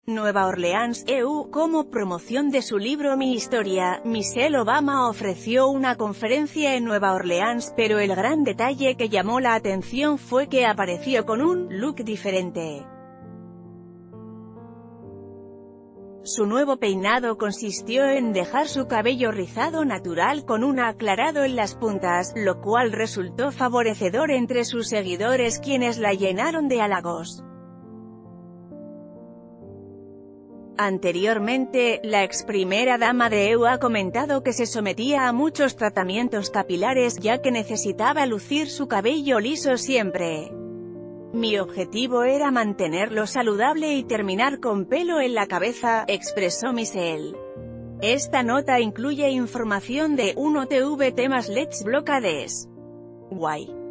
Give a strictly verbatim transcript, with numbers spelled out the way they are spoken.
Nueva Orleans, E U. Como promoción de su libro Mi Historia, Michelle Obama ofreció una conferencia en Nueva Orleans, pero el gran detalle que llamó la atención fue que apareció con un look diferente. Su nuevo peinado consistió en dejar su cabello rizado natural con un aclarado en las puntas, lo cual resultó favorecedor entre sus seguidores, quienes la llenaron de halagos. Anteriormente, la ex primera dama de E U ha comentado que se sometía a muchos tratamientos capilares, ya que necesitaba lucir su cabello liso siempre. Mi objetivo era mantenerlo saludable y terminar con pelo en la cabeza, expresó Michelle. Esta nota incluye información de uno T V temas Let's Blockades. Guay.